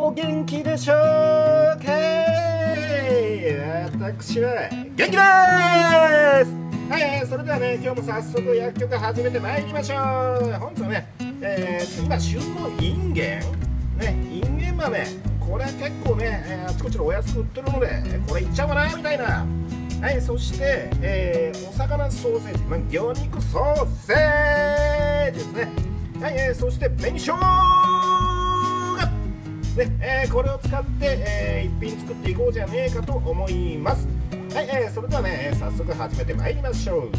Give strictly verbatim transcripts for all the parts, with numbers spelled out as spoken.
お元気でしょうか。私は元気です。はい、それではね、今日も早速薬局始めてまいりましょう。本日はね、えー、今旬のインゲンね、インゲン豆、これは結構ね、えー、あちこちでお安く売ってるので、これいっちゃおうかなみたいな。はい、そして、えー、お魚ソーセージ、まあ、魚肉ソーセージですね。はい、えー、そして紅しょうが、ねえー、これを使って、えー、一品作っていこうじゃねえかと思います。はい、えー、それではね、早速始めてまいりましょう。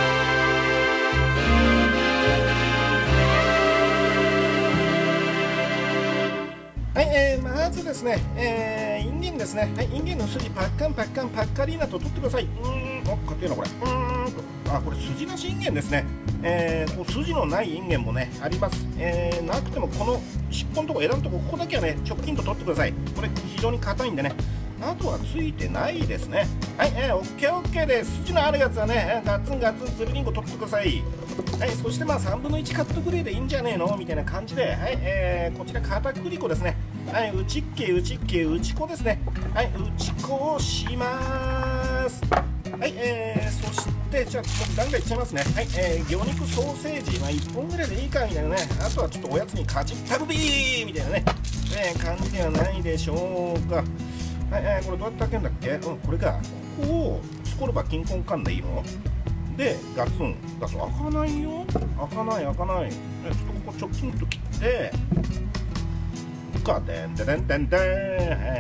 はい、えー、まずですね、えー、インゲンですね。はい、インゲンの筋パッカンパッカンパッカリーナと取ってください。うーん、お、かっけえなこれ。うーんと、あ、これ筋なしインゲンですね。えー、こう筋のないインゲンもねあります。えー、なくてもこの尻尾のとこ、枝のとこ、ここだけはね直近と取ってください。これ非常に硬いんでね。あとはついてないですね。はい、えー、オッケーオッケーです。筋のあるやつはね、ガツンガツンつるりんこ取ってください。はい、そしてまあさんぶんのいちカットグレーでいいんじゃねえのみたいな感じで、はい、えー、こちら片栗粉ですね。はい、内っけ内っけ内粉ですね。はい、内粉をします。はい、えー、そしてじゃあガンガンいっちゃいますね。はい、えー、魚肉ソーセージ、まあ、いっぽんぐらいでいいかみたいなね。あとはちょっとおやつにカチッカルビーみたいなね、えー、感じではないでしょうか。はい、えー、これどうやって開けるんだっけ。うん、これか。ここをスコルバキンコンカンでいいので、ガツンガツン開かないよ。開かない開かない。えちょっとここチョキンと切ってかてんてんてんてんてん。はい、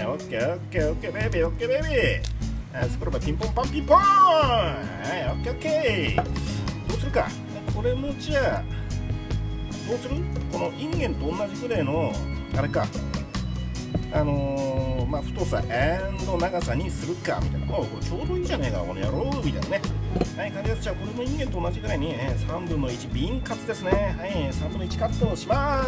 オッケーオッケーオッケーベイビーオッケーベイビー。スコルバピンポンパンピンポン。はい、オッケーオッケー。どうするか。これもじゃあどうする。このインゲンと同じぐらいのあれか、あのー、まあ太さ&長さにするかみたいな。あ、これちょうどいいじゃねえかこの野郎みたいなね。はい、感じです。じゃあこれもインゲンと同じぐらいに、ね、さんぶんのいち瓶カツですね。はい、さんぶんのいちカットします。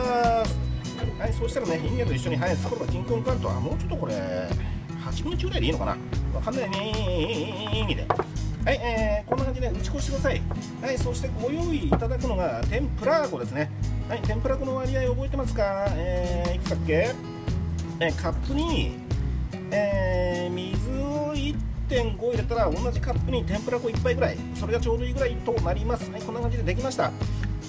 はい、そうしたらね、インゲンと一緒に、はい、スコルバキンコンカンとはもうちょっとこれはちぶんのいちぐらいでいいのかな、わかんないねーみたいな。はい、えー、こんな感じで打ち粉してください。はい、そしてご用意いただくのが天ぷら粉ですね。はい、天ぷら粉の割合覚えてますか。えー、いくつだっけ。えー、カップに、えー、水を いってんご 入れたら同じカップに天ぷら粉いっぱいぐらい、それがちょうどいいぐらいとなります。はい、こんな感じでできました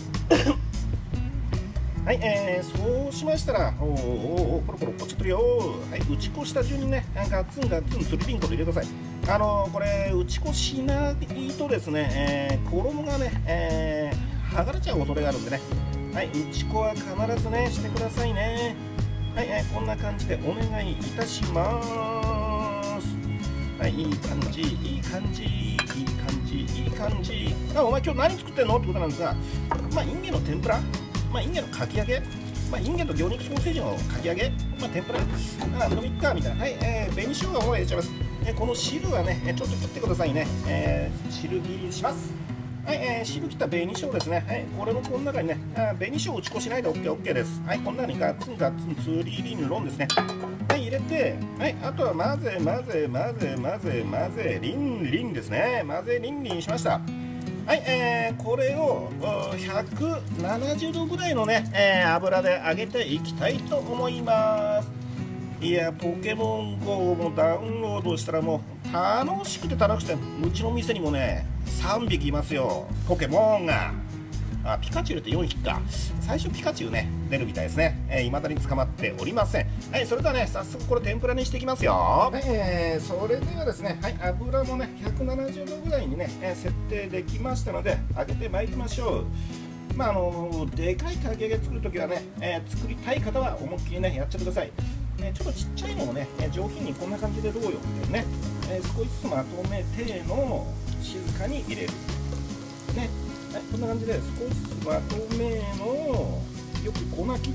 はい、えー、そうしましたら、おーおーおー、ポロポロポチっとるよー。はい、打ち粉した順にね、ガツンガツンつるりんこと入れてください。あのー、これ、打ち粉しないとですね、えー、衣がね、えー、剥がれちゃう恐れがあるんでね、はい、打ち粉は必ずね、してくださいね。はい、えー、こんな感じでお願いいたします。はい、いい感じ、いい感じ、いい感じ、いい感じ。あ、お前今日何作ってんのってことなんですが、まあ、インゲンの天ぷら、まあ、インゲンのかき揚げ、まあ、インゲンと魚肉ソーセージのかき揚げ、まあ、天ぷら、あ、飲みっかみたいな。はい、えー、紅生姜を入れちゃいます。えー、この汁はね、ちょっと切ってくださいね。えー、汁切りします。はい、えー、汁切った紅生姜ですね。はい、これもこの中にね、あ、紅生姜打ち粉しないで オーケーオーケー です。はい、この中にガツンガツンツーリーリンロンですね。はい、入れて、はい、あとは混ぜ混ぜ混ぜ混ぜ混ぜリンリンですね。混ぜリンリンしました。はい、えー、これをひゃくななじゅうどぐらいのね、えー、油で揚げていきたいと思います。いや、ポケモン ゴー もダウンロードしたらもう楽しくて楽しくて、うちの店にもねさんびきいますよ、ポケモンが。あ、ピカチュウ入れてよんひきか。最初ピカチュウね出るみたいですね。えー、未だに捕まっておりません。はい、それではね早速これ天ぷらにしていきますよ。はい、えー、それではですね、はい、油もねひゃくななじゅうどぐらいにね、えー、設定できましたので揚げてまいりましょう。まああのー、でかいかき揚げ作るときはね、えー、作りたい方は思いっきりねやっちゃってください。えー、ちょっとちっちゃいのをね、えー、上品にこんな感じでどうよみたいなね、えー、少しずつまとめての静かに入れるね。はい、こんな感じで少しまとめのよく粉切って、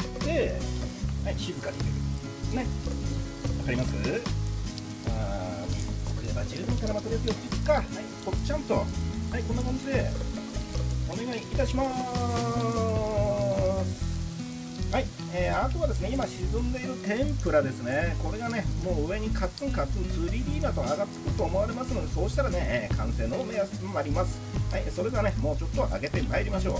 はい、静かに入れるね。わかります。あー、作れば十分からまとめるよっつか。はい、ぽっちゃんと、はい、こんな感じでお願いいたします。はい、えー、あとはですね、今沈んでいる天ぷらですね。これがねもう上にカツンカツン ツーディー だと上がってくると思われますので、そうしたらね、えー、完成の目安となります。はい、それではねもうちょっと揚げてまいりましょう。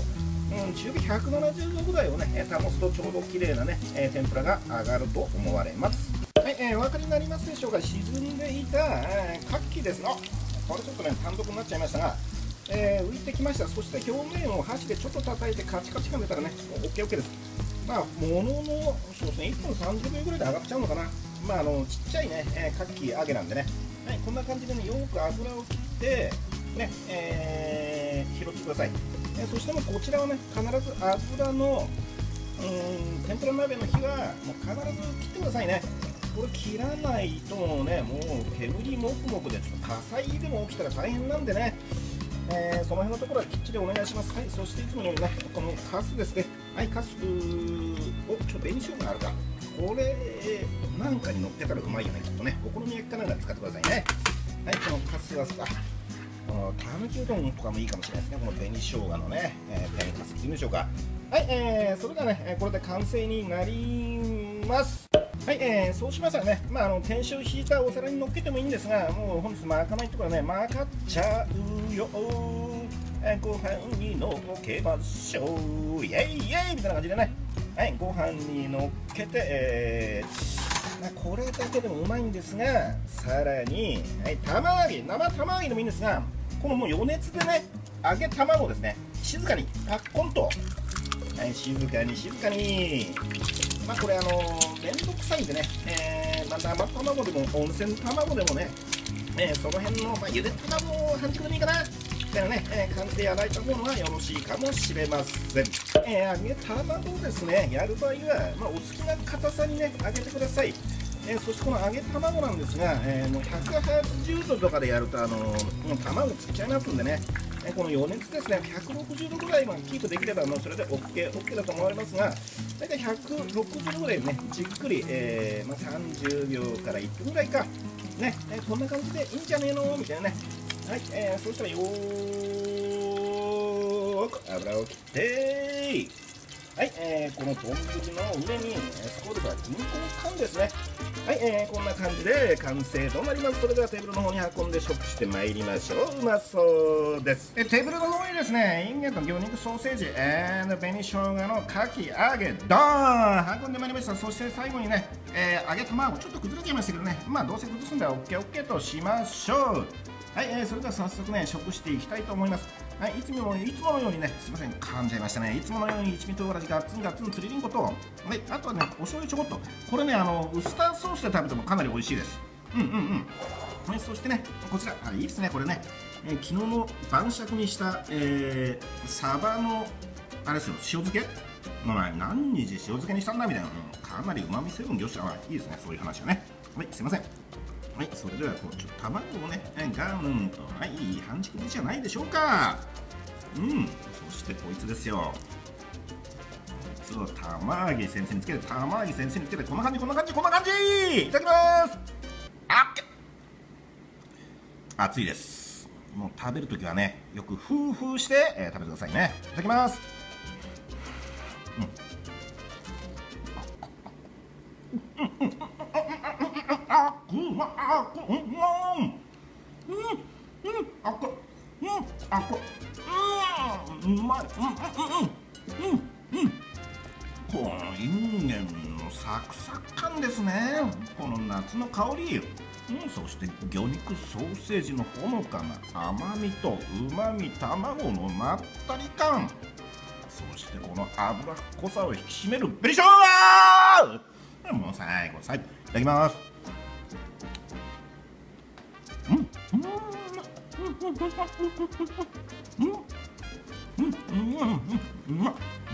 うん、中火ひゃくななじゅうどぐらいをね保つとちょうど綺麗なね、えー、天ぷらが上がると思われます。はい、えー、お分かりになりますでしょうか。沈んでいた、えー、カキですね。あ、これちょっとね単独になっちゃいましたが、えー、浮いてきました。そして表面を箸でちょっと叩いてカチカチが出たらね、もう オーケーオーケー です。まあ、ものの、そうですね、いっぷんさんじゅうびょうぐらいで上がっちゃうのかな。まあ、あのちっちゃいね、えー、カキ揚げなんでね、はい、こんな感じでね、よく油を切って、ね、えー、拾ってください。えー、そしてもこちらはね、必ず油の、うーん、天ぷら鍋の火は、もう必ず切ってくださいね。これ切らないとね、もう煙もくもくで、ちょっと火災でも起きたら大変なんでね。えー、その辺のところはきっちりお願いします。はい、そしていつものようにね、このカスですね。はい、カス、お、ちょっと紅しょうがあるか。これ、なんかに乗っけたらうまいよね、きっとね。お好み焼きかなんか使ってくださいね。はい、このカスはさ、このたぬきうどんとかもいいかもしれないですね。この紅しょうがのね、えー、天かすっていうんでしょうか。はい、えー、それではね、これで完成になります。はい、えー、そうしましたらね、まあ、あの天塩引いたお皿に乗っけてもいいんですが、もう本日巻かないところはね、巻かっちゃうよ、えー、ご飯に乗っけましょう、イェイイェイみたいな感じでね、はい、ご飯に乗っけて、えーまあ、これだけでもうまいんですが、さらに、はい、玉揚げ、生玉揚げでもいいんですが、このもう余熱でね、揚げ卵ですね、静かにパッコンと、はい、静かに静かに。まあこれあのー、めんどくさいんでね、えーまあ、生卵でも温泉卵でもね、えー、その辺の、まあ、ゆで卵を半熟でもいいかなみたいなね、えー、感じでやられた方がよろしいかもしれません。えー、揚げ卵をですね、やる場合は、まあ、お好きな硬さにね、揚げてください。えー、そしてこの揚げ卵なんですが、えー、もうひゃくはちじゅうどとかでやると、あのー、もう卵つっちゃいますんでね、この余熱ですね、ひゃくろくじゅうどぐらいまでキープできれば、もうそれで OK、OK だと思われますが、大体ひゃくろくじゅうどぐらいね、じっくり、えーまあ、さんじゅうびょうからいっぷんぐらいか、ね、えー、こんな感じでいいんじゃねえのみたいなね。はい、えー、そうしたらよーく油を切って、はい、えー、この丼の上にスコールが銀行缶ですね。はい、えー、こんな感じで完成となります。それではテーブルの方に運んで食してまいりましょう。うまそうです。えテーブルの方にですね、インゲンと魚肉ソーセージ、えー、紅生姜のかき揚げ、ドーン運んでまいりました。そして最後にね、えー、揚げ卵、ちょっと崩れちゃいましたけどね、まあどうせ崩すんでは オーケーオーケー としましょう。はい、えー、それでは早速ね、食していきたいと思います。はい、いつものいつものようにね、すみません、噛んじゃいましたね。いつものように一味唐辛子ガッツンガッツンつりりんこと、はい、あとはね、お醤油ちょこっと。これね、あのウスターソースで食べてもかなり美味しいです。うんうんうん。はい、そしてね、こちら、あ、いいですね、これね、えー、昨日の晩酌にした、えー、サバのあれですよ、塩漬け。まあ、何日塩漬けにしたんだみたいな、うん、かなりうまみ成分凝縮、あ、いいですね、そういう話はね。はい、すいません。はい、それではこうちょっと卵をね、ガーンと、はい、半熟じゃないでしょうか。うん、そしてこいつですよ。こいつを玉揚げ先生につけて、玉揚げ先生につけて、こんな感じ、こんな感じ、こんな感じ。いただきます。あっ、熱いです。もう食べるときはね、よくフーフーして、えー、食べてくださいね。いただきます。うん。うまあこうんうんうんあこうんあこうんうまいうんうんうんうんこのインゲンのサクサク感ですね。この夏の香り、うん、そして魚肉ソーセージのほのかな甘みとうまみ、卵のまったり感、そしてこの脂っこさを引き締めるベリショー。もう最後最後いただきます。うん、うん、うん、うん、うん、うん、うん、うん、うん、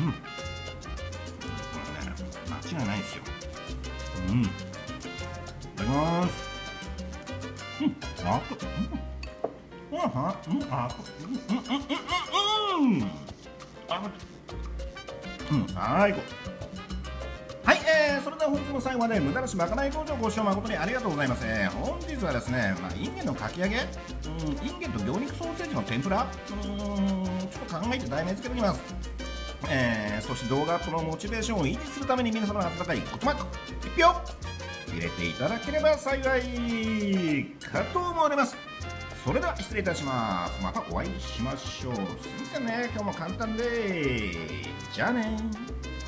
間違いないですよ。うん、いただきます。うん、あっ、うん、うん、あ、うん、あ、うん、うん、うん、うん、あ、うん、最後。はい、えー、それでは本日の最後まで無駄なしまかない工場ご視聴誠にありがとうございます。えー、本日はですね、まあ、インゲンのかき揚げ、うん、インゲンと魚肉ソーセージの天ぷら、うん、ちょっと考えて題名付けておきます。えー、そして動画アップのモチベーションを維持するために皆様の温かいごトマトいち票入れていただければ幸いかと思われます。 それでは失礼いたします。またお会いしましょう。すいませんね、今日も簡単で。じゃあね。